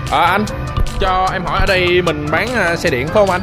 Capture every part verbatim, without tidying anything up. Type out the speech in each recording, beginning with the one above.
À, anh cho em hỏi ở đây mình bán uh, xe điện phải không anh?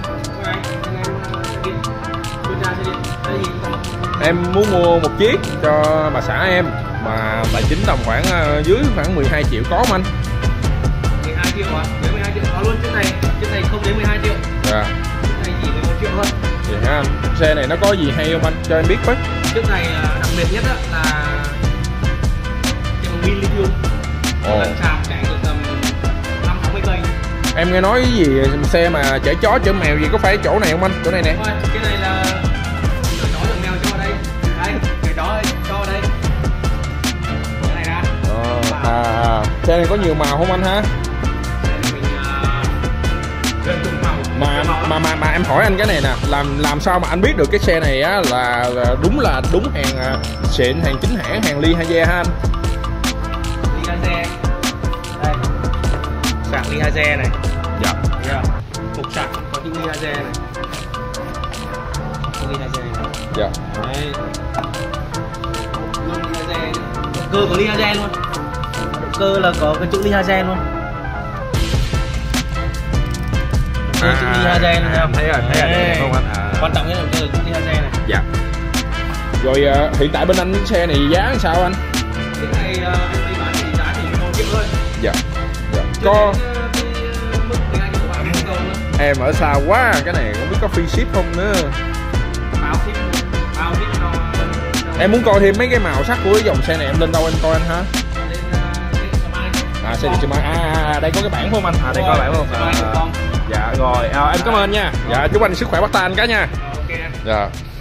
Em muốn mua một chiếc cho bà xã em mà tài chính tầm khoảng uh, dưới khoảng mười hai triệu có không anh? mười hai triệu à? Nếu mười hai triệu có luôn, chiếc này chiếc này không đến mười hai triệu. Dạ. Chiếc này chỉ mười một triệu thôi. Vậy hả anh? Xe này nó có gì hay không anh? Cho em biết với. Chiếc này đặc biệt nhất là cái bằng pin lithium. Ồ. Lần sạc chạy được tầm năm sáu mươi cây. Em nghe nói cái gì xe mà chở chó chở mèo gì có phải chỗ này không anh? Chỗ này nè. Thôi, cái này là chở chó chở mèo cho ở đây. Đây, cái chó đây, cho ở đây. Cái này ra. Ờ, à, à, xe này có nhiều màu không anh ha? Mình gần chục màu. Mà mà mà mà em hỏi anh cái này nè, làm làm sao mà anh biết được cái xe này á là, là đúng là đúng hàng xịn, hàng chính hãng, hàng Ly Haze ha anh? Ly Haze. Đây. Sạc Ly Haze này. Dạ. Yeah. Cục sạc có chữ Ly Haze này. Chữ Ly Haze này. Dạ. Đấy. Ly Haze. Động cơ có Ly Haze luôn. Động cơ là có cái chữ Ly Haze luôn. À, chữ Ly Haze luôn em thấy rồi, thấy rồi, đây không anh? À. Quan trọng nhất là động cơ là chữ Ly Haze này. Dạ. Rồi uh, hiện tại bên anh xe này giá làm sao anh? Cái này uh, bên đây bán thì giá chỉ một triệu thôi. Dạ. Dạ. Có uh, em ở xa quá, cái này không biết có free ship không nữa. Bao ship, bao ship cho... Em muốn coi thêm mấy cái màu sắc của cái dòng xe này em lên đâu em coi anh ha? Lên uh, à xe điện Mai. À, à đây có cái bảng phải không anh? À đây có bảng không? À, dạ rồi, à, em cảm ơn nha. Dạ chúc anh sức khỏe bắt tay anh cái nha. Ok. Dạ.